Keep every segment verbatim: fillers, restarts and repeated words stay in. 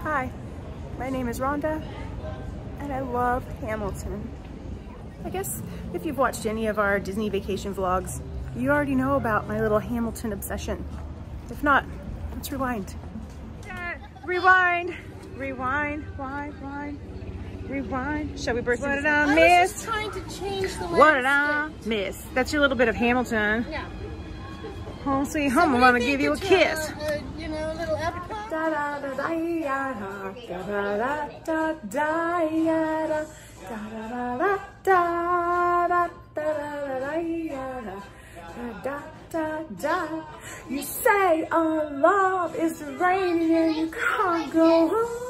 Hi, my name is Rhonda, and I love Hamilton. I guess if you've watched any of our Disney vacation vlogs, you already know about my little Hamilton obsession. If not, let's rewind. Yeah, rewind, rewind, rewind, rewind, rewind. Shall we burst into the I miss? was just trying to change the What did I miss? That's your little bit of Hamilton. Yeah. Home sweet home, I'm gonna give you a kiss. Uh, you know, a little appetite. Da da da da ya da da da da ya da da da da da da da ya da da da. You say our love is raining and you can't go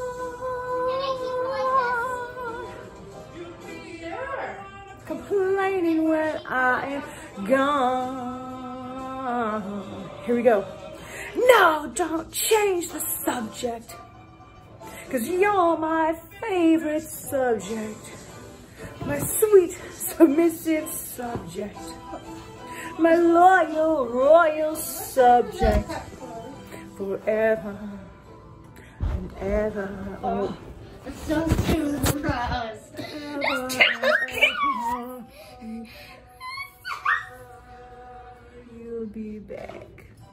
on. Complaining when I am gone. Here we go. No, don't change the subject, 'cause you're my favorite subject, my sweet, submissive subject, my loyal, royal subject, forever and ever. Oh. It's so cute, surprise. You'll be back.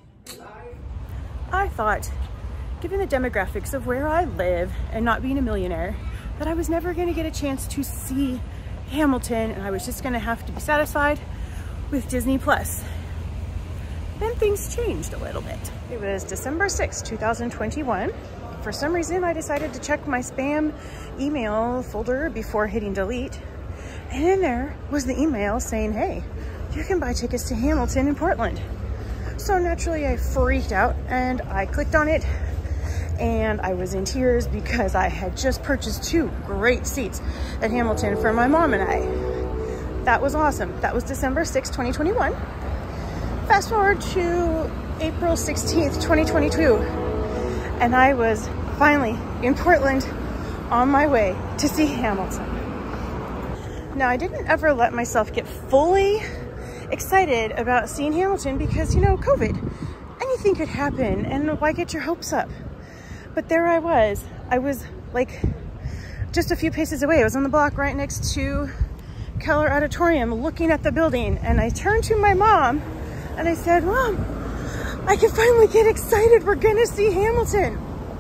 I thought, given the demographics of where I live and not being a millionaire, that I was never going to get a chance to see Hamilton, and I was just going to have to be satisfied with Disney Plus. Then things changed a little bit. It was December sixth, two thousand twenty-one. For some reason, I decided to check my spam email folder before hitting delete. And in there was the email saying, hey, you can buy tickets to Hamilton in Portland. So naturally I freaked out and I clicked on it, and I was in tears because I had just purchased two great seats at Hamilton for my mom and I. That was awesome. That was December sixth, twenty twenty-one. Fast forward to April sixteenth, twenty twenty-two, and I was finally in Portland on my way to see Hamilton. Now, I didn't ever let myself get fully excited about seeing Hamilton because, you know, COVID, anything could happen, and why get your hopes up? But there I was. I was like just a few paces away. I was on the block right next to Keller Auditorium looking at the building, and I turned to my mom and I said, Mom, I can finally get excited. We're gonna see Hamilton.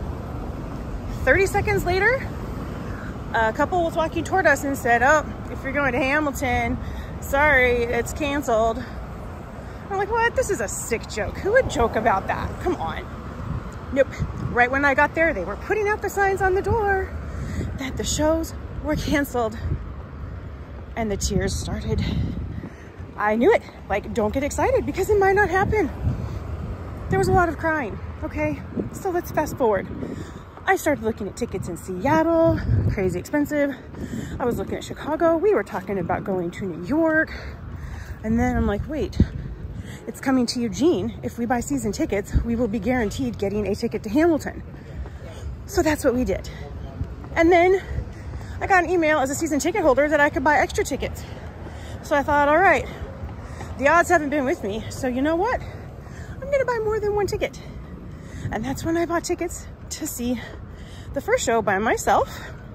thirty seconds later, a couple was walking toward us and said, oh, if you're going to Hamilton, sorry, it's canceled. I'm like, what? This is a sick joke. Who would joke about that? Come on. Nope. Right when I got there, they were putting out the signs on the door that the shows were canceled. And the tears started. I knew it. Like, don't get excited because it might not happen. There was a lot of crying. Okay, so let's fast forward. I started looking at tickets in Seattle, crazy expensive. I was looking at Chicago. We were talking about going to New York. And then I'm like, wait, it's coming to Eugene. If we buy season tickets, we will be guaranteed getting a ticket to Hamilton. So that's what we did. And then I got an email as a season ticket holder that I could buy extra tickets. So I thought, all right, the odds haven't been with me. So you know what? I'm gonna buy more than one ticket. And that's when I bought tickets to see the first show by myself,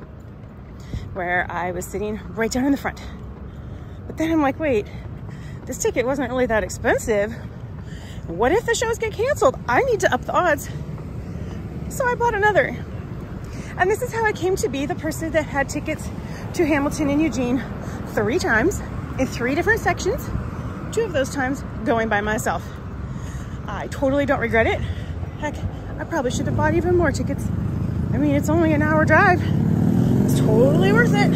where I was sitting right down in the front. But then I'm like, wait, this ticket wasn't really that expensive. What if the shows get canceled? I need to up the odds. So I bought another. And this is how I came to be the person that had tickets to Hamilton and Eugene three times in three different sections, two of those times going by myself. I totally don't regret it. Heck, I probably should have bought even more tickets. I mean, it's only an hour drive. It's totally worth it.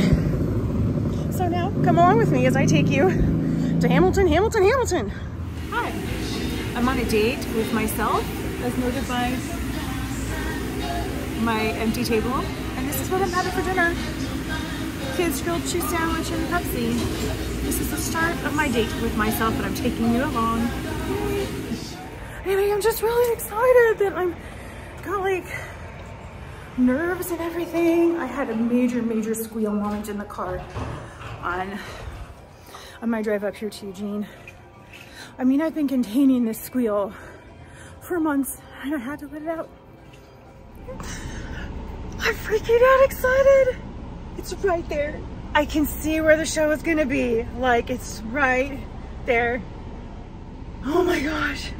So now, come along with me as I take you to Hamilton, Hamilton, Hamilton. Hi, I'm on a date with myself, as noted by my empty table. And this is what I'm having for dinner. Kids grilled cheese sandwich and Pepsi. This is the start of my date with myself, but I'm taking you along. Anyway, I'm just really excited that I'm got like nerves and everything. I had a major, major squeal moment in the car on, on my drive up here to Eugene. I mean, I've been containing this squeal for months and I had to let it out. I'm freaking out excited. It's right there. I can see where the show is gonna be. Like, it's right there. Oh my gosh.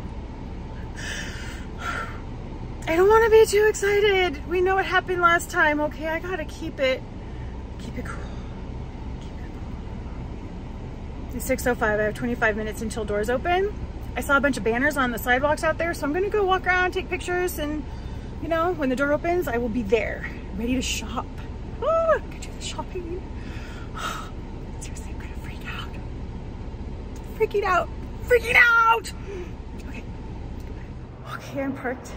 I don't want to be too excited. We know what happened last time. Okay, I gotta keep it, keep it cool. Keep it cool. It's six oh five. I have twenty-five minutes until doors open. I saw a bunch of banners on the sidewalks out there, so I'm gonna go walk around, take pictures, and you know, when the door opens, I will be there, ready to shop. Oh, I could do the shopping. Seriously, I'm gonna freak out. Freaking out. Freaking out! Okay. Okay, I'm parked.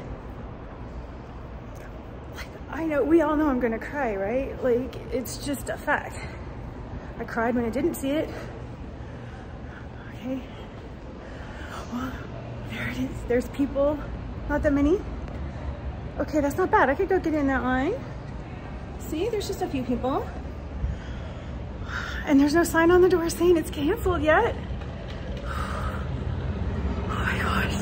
Like, I know, we all know I'm gonna cry, right? Like, it's just a fact. I cried when I didn't see it. Okay. Well, there it is. There's people. Not that many. Okay, that's not bad. I could go get in that line. See, there's just a few people. And there's no sign on the door saying it's canceled yet. Oh my gosh.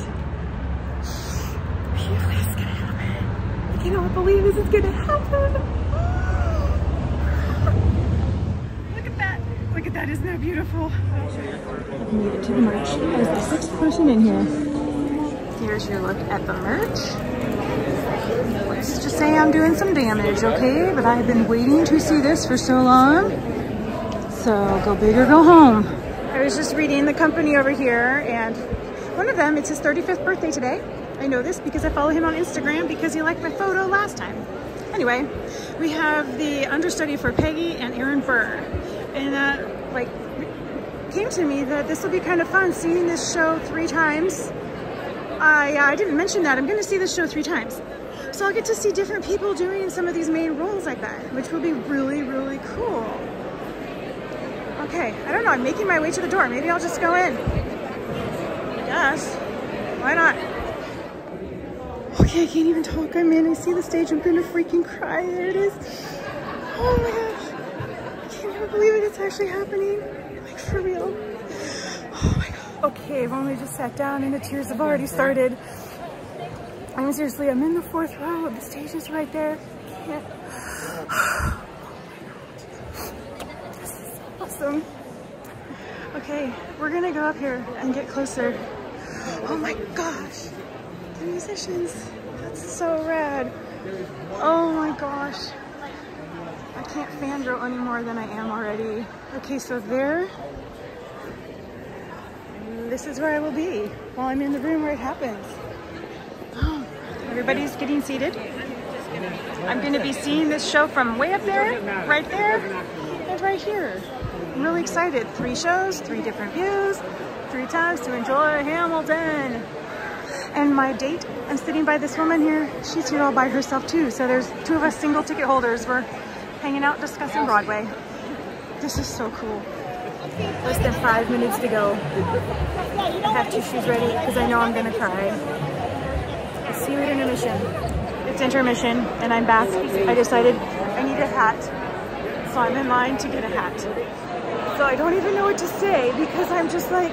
I can't believe it's gonna happen. I cannot believe this is gonna happen. Look at that. Look at that. Isn't that beautiful? I made it to the merch as the sixth person in here. Here's your look at the merch. Let's just say I'm doing some damage, okay? But I've been waiting to see this for so long. So go big or go home. I was just reading the company over here, and one of them, it's his thirty-fifth birthday today. I know this because I follow him on Instagram because he liked my photo last time. Anyway, we have the understudy for Peggy and Aaron Burr. And uh, like, it came to me that this will be kind of fun seeing this show three times. I, uh, I didn't mention that. I'm gonna see this show three times. So I'll get to see different people doing some of these main roles like that, which will be really, really cool. Okay, I don't know, I'm making my way to the door. Maybe I'll just go in. I guess. Why not? Okay, I can't even talk. I'm in. I see the stage. I'm gonna freaking cry. There it is. Oh my gosh. I can't even believe it. It's actually happening. Like, for real. Oh my god. Okay, I've only just sat down and the tears have already started. I'm seriously, I'm in the fourth row. The stage is right there. I can't. This is awesome. Okay, we're gonna go up here and get closer. Oh my gosh. The musicians. That's so rad. Oh my gosh. I can't fangirl any more than I am already. Okay, so there. This is where I will be while I'm in the room where it happens. Oh, everybody's getting seated. I'm going to be seeing this show from way up there, right there, and right here. I'm really excited. Three shows, three different views, three times to enjoy Hamilton. And my date, I'm sitting by this woman here. She's here all by herself too. So there's two of us single ticket holders. We're hanging out discussing Broadway. This is so cool. Less than five minutes to go. I have tissues ready because I know I'm gonna cry. I'll see you at intermission. It's intermission and I'm back. I decided I need a hat. So I'm in line to get a hat. So I don't even know what to say because I'm just like,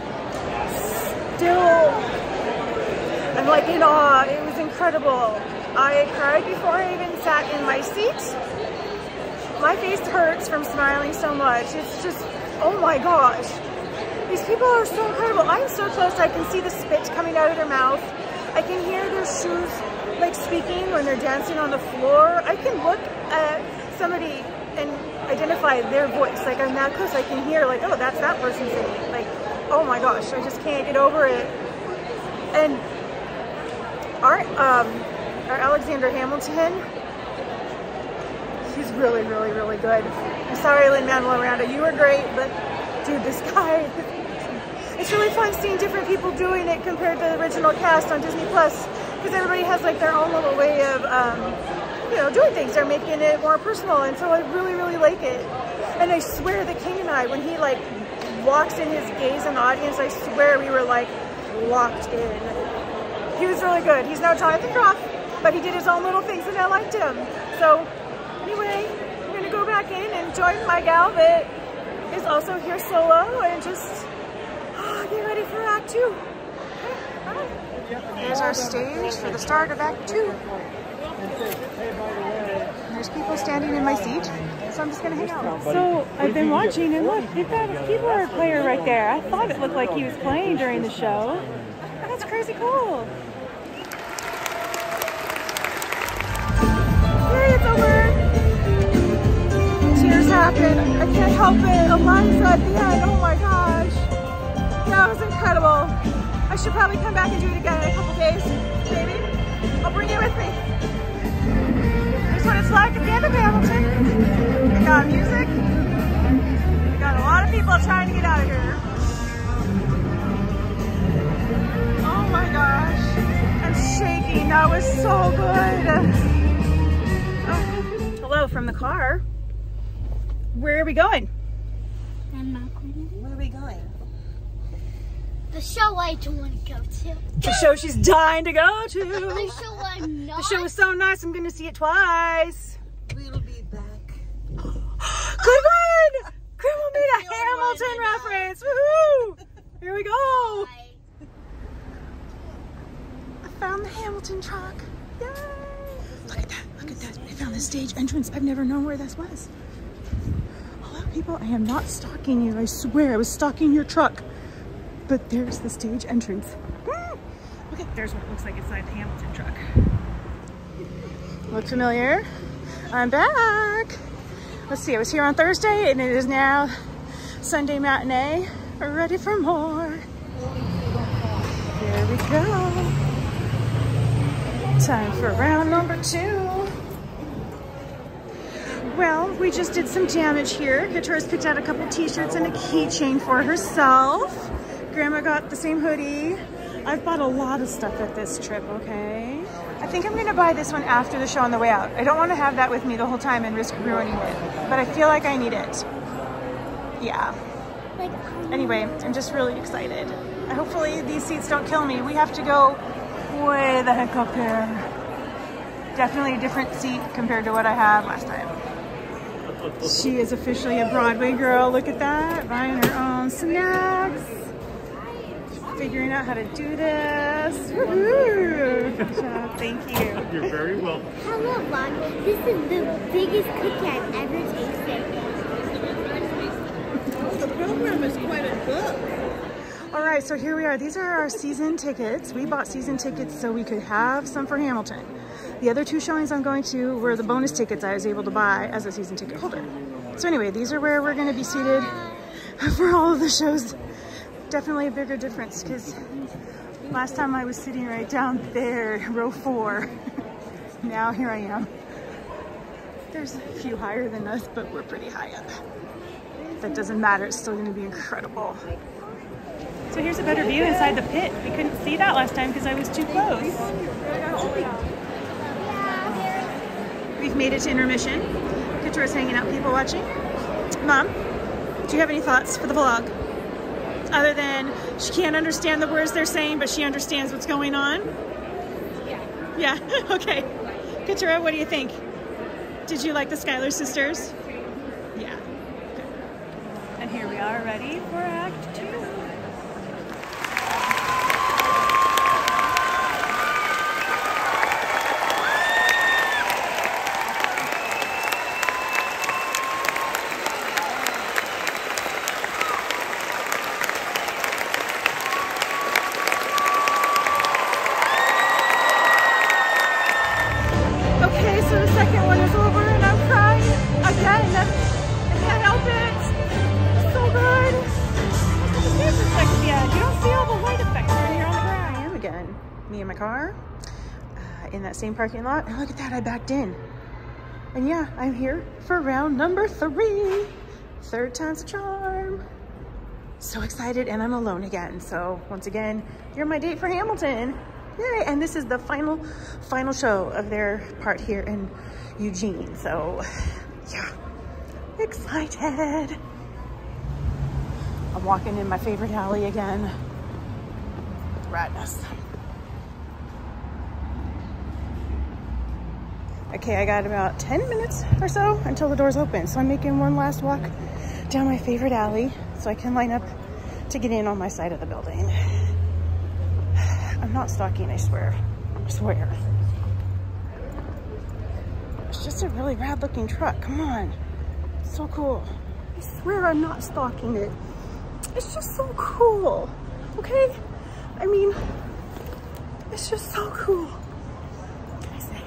still, I'm like in awe. It was incredible. I cried before I even sat in my seat. My face hurts from smiling so much. It's just, oh my gosh. These people are so incredible. I'm so close I can see the spit coming out of their mouth. I can hear their shoes like speaking when they're dancing on the floor. I can look at somebody and identify their voice. Like I'm that close, I can hear like, oh, that's that person singing. Like, oh my gosh, I just can't get over it. And our, um, our Alexander Hamilton, he's really, really, really good. I'm sorry, Lin-Manuel Miranda, you were great, but dude, this guy, it's really fun seeing different people doing it compared to the original cast on Disney Plus, because everybody has like their own little way of, um, you know, doing things. They're making it more personal, and so I really, really like it. And I swear the King and I, when he like walks in his gaze in the audience, I swear we were like locked in. He was really good. He's no Jonathan Groff, but he did his own little things and I liked him. So anyway, I'm gonna go back in and join my gal that is also here solo and just oh, get ready for Act Two. Okay, bye. Here's our stage for the start of Act Two. there's people standing in my seat, so I'm just gonna hang out. So I've been watching, and look, they've got a keyboard player right there. I thought it looked like he was playing during the show. That's crazy cool. Yay, it's over. Tears happen. I can't help it. Eliza at the end. Oh my gosh. That was incredible. I should probably come back and do it again in a couple days. Maybe. I'll bring you with me. Here's what it's like at the end of Hamilton. We got music. We got a lot of people trying to get out of here. Oh my gosh. I'm shaking. That was so good. Oh. Hello from the car. Where are we going? I'm not going to. Where are we going? The show I don't want to go to. The show she's dying to go to. The show I'm not. The show is so nice, I'm going to see it twice. We'll be back. Good one! Grandma made a Hamilton reference. Woohoo! Here we go. Bye. I found the Hamilton truck. Yay! Look at that. Look at that. I found the stage entrance. I've never known where this was. Hello, people. I am not stalking you. I swear I was stalking your truck. But there's the stage entrance. Woo! Okay, there's what it looks like inside the Hamilton truck. Look familiar? I'm back. Let's see, I was here on Thursday and it is now Sunday matinee. We're ready for more. Here we go. Time for round number two. Well, we just did some damage here. Katurah's picked out a couple t-shirts and a keychain for herself. Grandma got the same hoodie. I've bought a lot of stuff at this trip, okay? I think I'm gonna buy this one after the show on the way out. I don't wanna have that with me the whole time and risk ruining it, but I feel like I need it. Yeah. Anyway, I'm just really excited. Hopefully these seats don't kill me. We have to go way the heck up there. Definitely a different seat compared to what I had last time. She is officially a Broadway girl. Look at that, buying her own snacks. Figuring out how to do this. Woohoo! Good job. Thank you. You're very welcome. Hello, Vlog. This is the biggest cookie I've ever tasted. The program is quite a book. All right, so here we are. These are our season tickets. We bought season tickets so we could have some for Hamilton. The other two showings I'm going to were the bonus tickets I was able to buy as a season ticket holder. So anyway, these are where we're going to be seated for all of the shows. Definitely a bigger difference because last time I was sitting right down there, row four. Now here I am. There's a few higher than us, but we're pretty high up. That doesn't matter, it's still gonna be incredible. So here's a better view inside the pit. We couldn't see that last time because I was too close. We've made it to intermission. Katurah's hanging out, people watching. Mom, do you have any thoughts for the vlog? Other than she can't understand the words they're saying, but she understands what's going on? Yeah. Yeah, okay. Katurah, what do you think? Did you like the Schuyler sisters? Yeah. Good. And here we are ready for Act Two. Me in my car, uh, in that same parking lot, and look at that, I backed in. And yeah, I'm here for round number three. Third time's a charm. So excited, and I'm alone again. So once again, you're my date for Hamilton. Yay, and this is the final, final show of their part here in Eugene. So yeah, excited. I'm walking in my favorite alley again. Radness. Okay, I got about ten minutes or so until the doors open. So I'm making one last walk down my favorite alley so I can line up to get in on my side of the building. I'm not stalking, I swear. I swear. It's just a really rad looking truck. Come on. It's so cool. I swear I'm not stalking it. It's just so cool. Okay? I mean, it's just so cool. What can I say?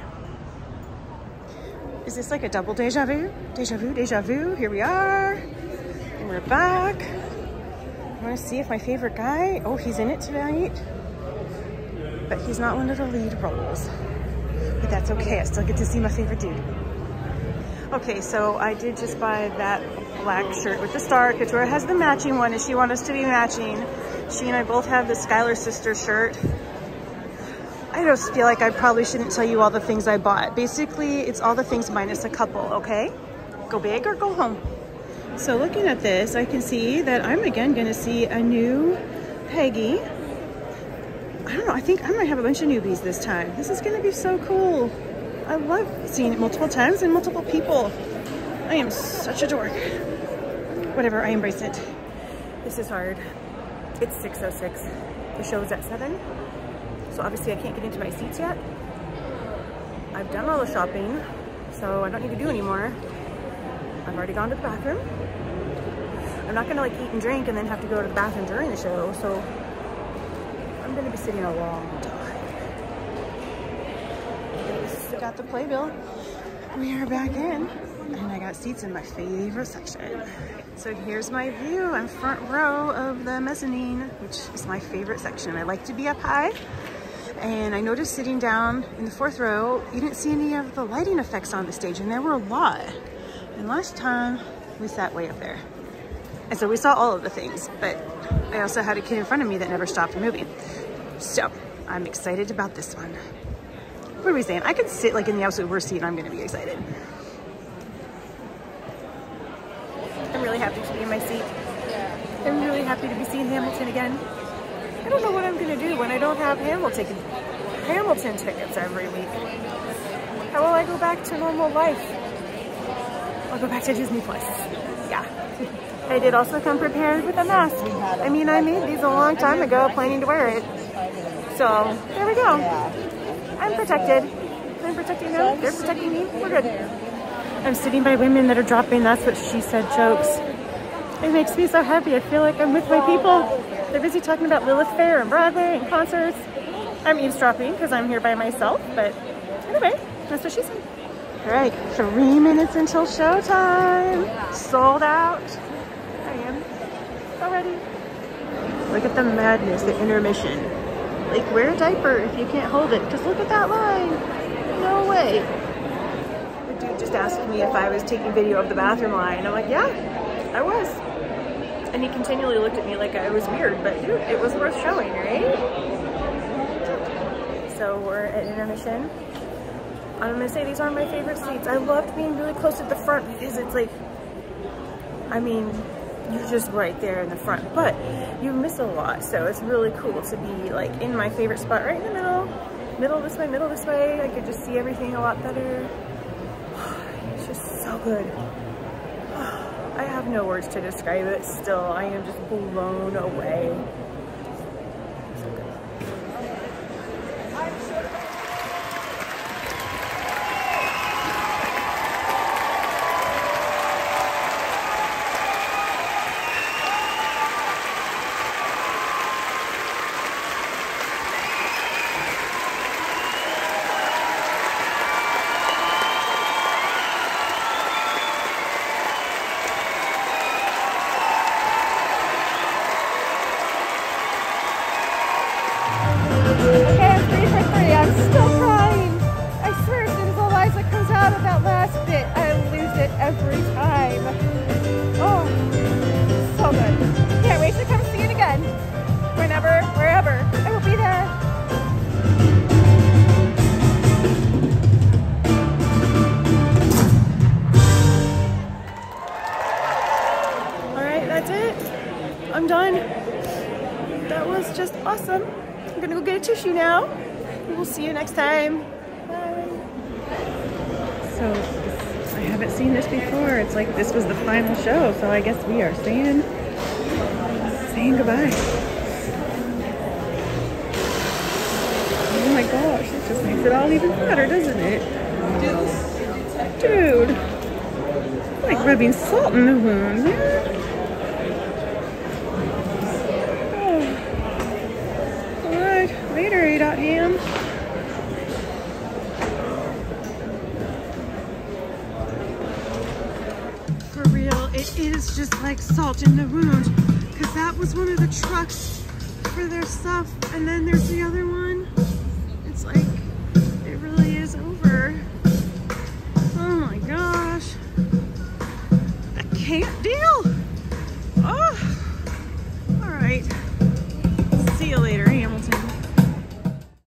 Is this like a double deja vu? Deja vu, deja vu. Here we are. And we're back. I want to see if my favorite guy, oh, he's in it tonight. But he's not one of the lead roles. But that's okay. I still get to see my favorite dude. Okay, so I did just buy that black shirt with the star. Couture has the matching one, and she wants us to be matching. She and I both have the Schuyler sister shirt. I just feel like I probably shouldn't tell you all the things I bought. Basically, it's all the things minus a couple, okay? Go big or go home. So looking at this, I can see that I'm again gonna see a new Peggy. I don't know, I think I might have a bunch of newbies this time. This is gonna be so cool. I love seeing it multiple times and multiple people. I am such a dork. Whatever, I embrace it. This is hard. It's six oh six. The show is at seven. So obviously I can't get into my seats yet. I've done all the shopping, so I don't need to do anymore. I've already gone to the bathroom. I'm not gonna like eat and drink and then have to go to the bathroom during the show, so I'm gonna be sitting a long time. Got the playbill. We are back in, and I got seats in my favorite section. So here's my view. I'm front row of the mezzanine, which is my favorite section. I like to be up high. And I noticed sitting down in the fourth row, you didn't see any of the lighting effects on the stage, and there were a lot. And last time we sat way up there. And so we saw all of the things, but I also had a kid in front of me that never stopped moving. So I'm excited about this one. What are we saying? I could sit like in the absolute worst seat and I'm gonna be excited. I'm really happy to be in my seat. I'm really happy to be seeing Hamilton again. I don't know what I'm gonna do when I don't have Hamilton, Hamilton tickets every week. How will I go back to normal life? I'll go back to Disney Plus. Yeah. I did also come prepared with a mask. I mean, I made these a long time ago, planning to wear it. So, there we go. I'm protected. I'm protecting them. They're protecting me. We're good. I'm sitting by women that are dropping "that's what she said" jokes. It makes me so happy. I feel like I'm with my people. They're busy talking about Lilith Fair and Broadway and concerts. I'm eavesdropping because I'm here by myself, but anyway, that's what she said. All right, three minutes until showtime. Sold out. I am already. Look at the madness, the intermission. Like, wear a diaper if you can't hold it. Just look at that line. No way. The dude just asked me if I was taking video of the bathroom line. I'm like, yeah, I was. And he continually looked at me like I was weird, but dude, it was worth showing, right? So we're at intermission. I'm gonna say these are my favorite seats. I loved being really close at the front because it's like, I mean, you're just right there in the front, but you miss a lot. So it's really cool to be like in my favorite spot right in the middle, middle this way, middle this way. I could just see everything a lot better. It's just so good. I have no words to describe it still. I am just blown away. So good. I'm done. That was just awesome. I'm gonna go get a tissue now. We'll see you next time. Bye. So, I haven't seen this before. It's like this was the final show, so I guess we are saying, saying goodbye. Oh my gosh, it just makes it all even better, doesn't it? Dude, it's like rubbing salt in the wound, man. Oh. Alright, later, A dot ham. For real, it is just like salt in the wound, because that was one of the trucks for their stuff, and then there's the other one. It's like, it really is over. Oh my gosh. I can't deal